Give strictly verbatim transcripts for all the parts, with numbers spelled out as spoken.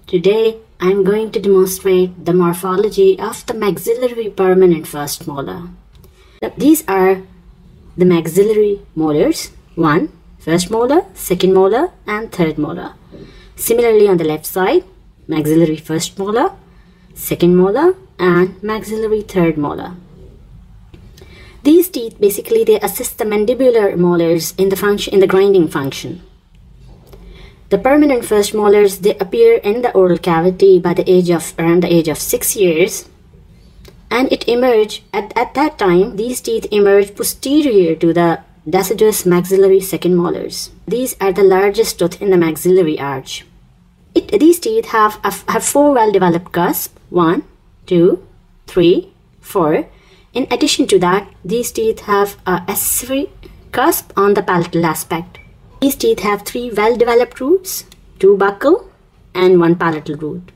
Today I am going to demonstrate the morphology of the maxillary permanent first molar. These are the maxillary molars: one, first molar, second molar, and third molar. Similarly, on the left side, maxillary first molar, second molar, and maxillary third molar. These teeth basically they assist the mandibular molars in the function in the grinding function. The permanent first molars they appear in the oral cavity by the age of around the age of six years, and it emerge at, at that time these teeth emerge posterior to the deciduous maxillary second molars. These are the largest tooth in the maxillary arch. It, these teeth have, have four well-developed cusps: one, two, three, four. In addition to that, these teeth have a accessory cusp on the palatal aspect. These teeth have three well-developed roots, two buccal and one palatal root.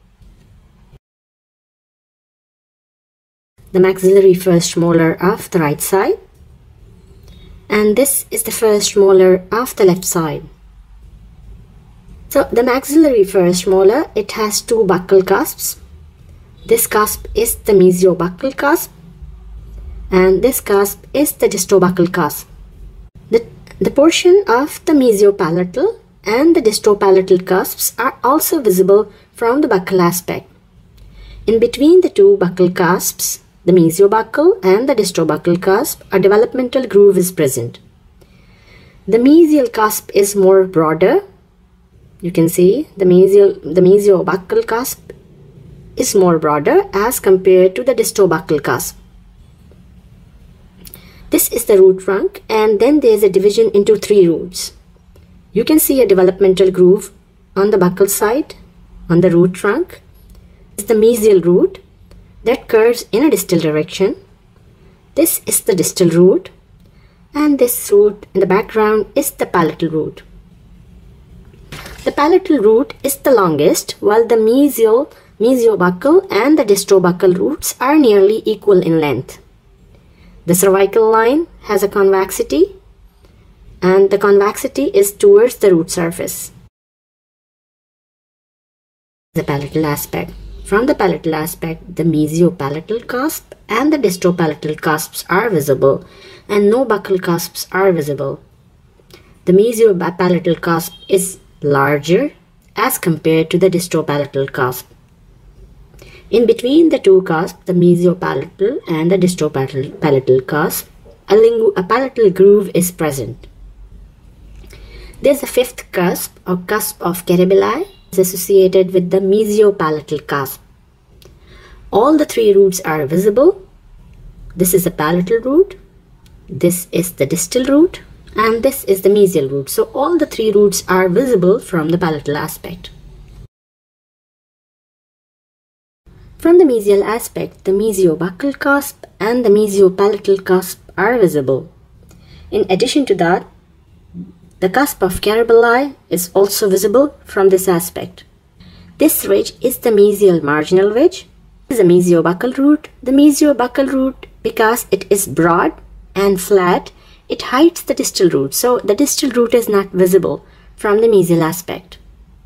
The maxillary first molar of the right side, and this is the first molar of the left side. So the maxillary first molar, it has two buccal cusps. This cusp is the mesio-buccal cusp, and this cusp is the distobuccal cusp. The, the portion of the mesiopalatal and the distopalatal cusps are also visible from the buccal aspect. In between the two buccal cusps, the mesiobuccal and the distobuccal cusp, a developmental groove is present. The mesial cusp is more broader. You can see the mesial, the mesiobuccal cusp is more broader as compared to the distobuccal cusp. This is the root trunk, and then there is a division into three roots. You can see a developmental groove on the buccal side. On the root trunk is the mesial root that curves in a distal direction. This is the distal root, and this root in the background is the palatal root. The palatal root is the longest, while the mesial, mesiobuccal and the distobuccal roots are nearly equal in length. The cervical line has a convexity, and the convexity is towards the root surface. The palatal aspect. From the palatal aspect, the mesiopalatal cusp and the distopalatal cusps are visible, and no buccal cusps are visible. The mesiopalatal cusp is larger as compared to the distopalatal cusp. In between the two cusps, the mesiopalatal and the distopalatal palatal cusp, a, a palatal groove is present. There is a fifth cusp, or cusp of cerebelli, is associated with the mesiopalatal cusp. All the three roots are visible. This is the palatal root, this is the distal root, and this is the mesial root. So all the three roots are visible from the palatal aspect. From the mesial aspect, the mesiobuccal cusp and the mesiopalatal cusp are visible. In addition to that, the cusp of cerebelli is also visible from this aspect. This ridge is the mesial marginal ridge. This is a mesiobuccal root. The mesiobuccal root, because it is broad and flat, it hides the distal root. So the distal root is not visible from the mesial aspect.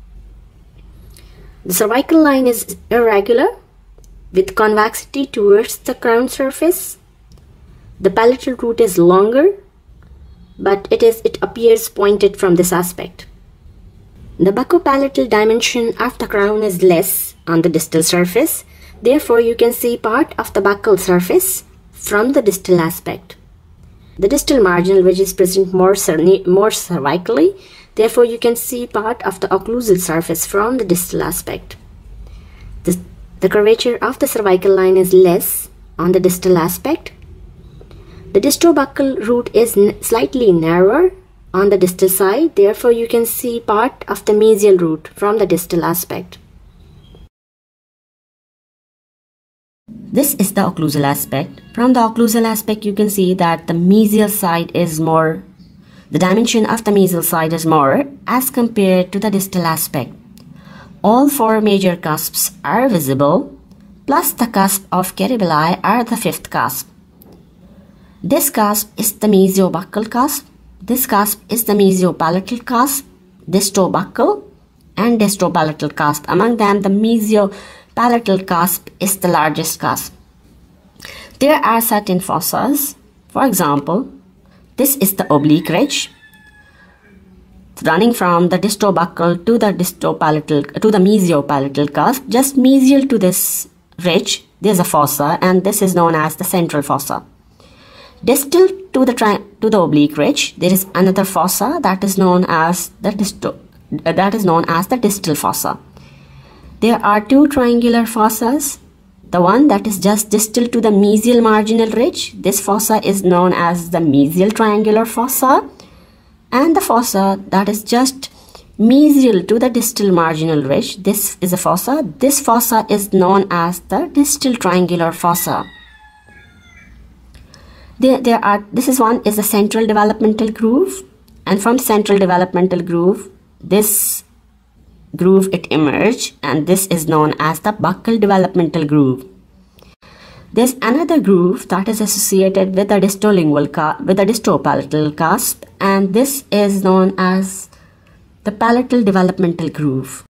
The cervical line is irregular, with convexity towards the crown surface. The palatal root is longer, but it is it appears pointed from this aspect. The buccopalatal dimension of the crown is less on the distal surface. Therefore, you can see part of the buccal surface from the distal aspect. The distal marginal ridge is present more, more cervically. Therefore, you can see part of the occlusal surface from the distal aspect. The The curvature of the cervical line is less on the distal aspect. The distobuccal root is slightly narrower on the distal side. Therefore, you can see part of the mesial root from the distal aspect. This is the occlusal aspect. From the occlusal aspect, you can see that the mesial side is more, the dimension of the mesial side is more as compared to the distal aspect. All four major cusps are visible, plus the cusp of cerebelli are the fifth cusp. This cusp is the mesiobuccal cusp, this cusp is the mesiopalatal cusp, distobuccal, and distopalatal cusp. Among them, the mesiopalatal cusp is the largest cusp. There are certain fossas. For example, this is the oblique ridge running from the distobuccal to the distopalatal to the mesiopalatal cusp. Just mesial to this ridge, there is a fossa, and this is known as the central fossa. Distal to the tri to the oblique ridge, there is another fossa that is known as the disto uh, that is known as the distal fossa. There are two triangular fossas. The one that is just distal to the mesial marginal ridge, this fossa is known as the mesial triangular fossa, and the fossa that is just mesial to the distal marginal ridge, this is a fossa. This fossa is known as the distal triangular fossa. There, there are, this is one is the central developmental groove, and from central developmental groove, this groove it emerged, and this is known as the buccal developmental groove. There's another groove that is associated with the distolingual with the distopalatal cusp, and this is known as the palatal developmental groove.